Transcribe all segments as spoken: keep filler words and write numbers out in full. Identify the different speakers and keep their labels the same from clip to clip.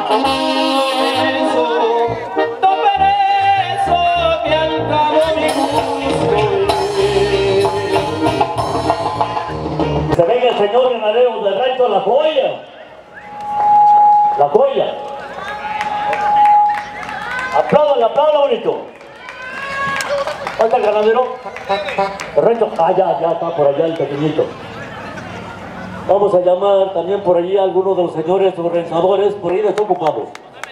Speaker 1: Se venga el señor ganadero del rancho La Joya. La Joya. Apláudale, apláudale bonito. ¿Falta el ganadero? El rancho. Ah, ya, ya está por allá el pequeñito. Vamos a llamar también por allí a algunos de los señores organizadores, por ahí desocupados.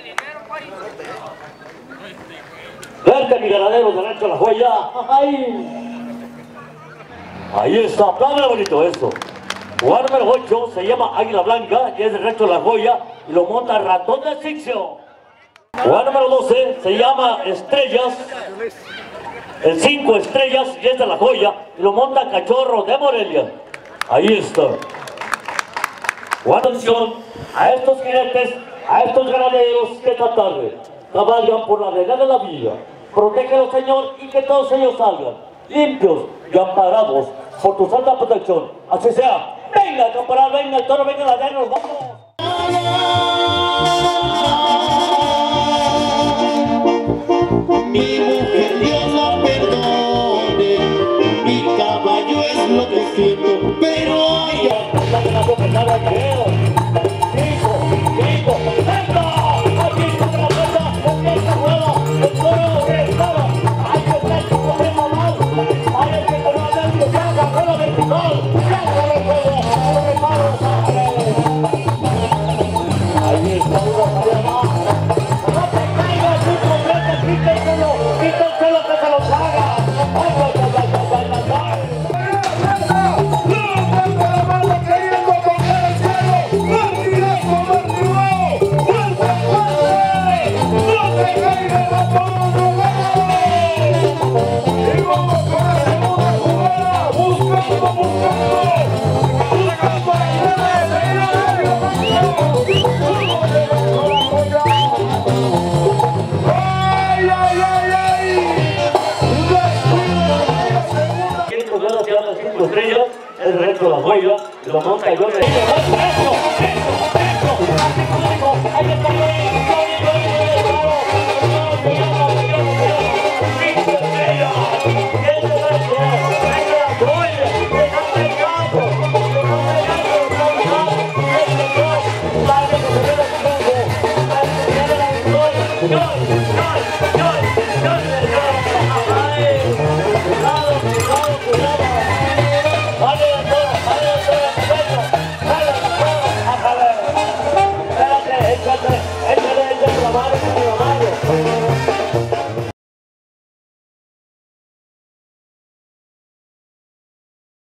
Speaker 1: Verte mi ganadero del rancho La Joya. ¡Ay! Ahí está, apláudale bonito eso. Jugador número ocho se llama Águila Blanca y es del rancho La Joya y lo monta Ratón de Sixio. Jugador número doce se llama Estrellas, el cinco Estrellas y es de La Joya y lo monta Cachorro de Morelia. Ahí está. Atención a estos jinetes, a estos ganaderos que esta tarde cabalgan por la regla de la vida. Protégelos, Señor, y que todos ellos salgan limpios y amparados por tu santa protección. Así sea. Venga, campanar, venga el toro, venga la llana, nos vamos.
Speaker 2: Mi mujer, Dios la perdone, mi caballo es lo que siento, pero ay,
Speaker 1: Estrellas, el rancho La Joya, y lo monta yo de... ¡Eso! ¡Eso! ¡Eso! ¡Así como digo! ¡Ahí está! ¡Eso!